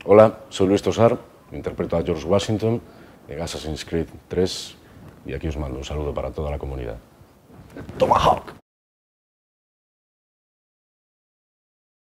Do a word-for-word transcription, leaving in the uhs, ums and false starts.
Hola, soy Luis Tosar, interpreto a George Washington en Assassin's Creed tres y aquí os mando un saludo para toda la comunidad. Tomahawk.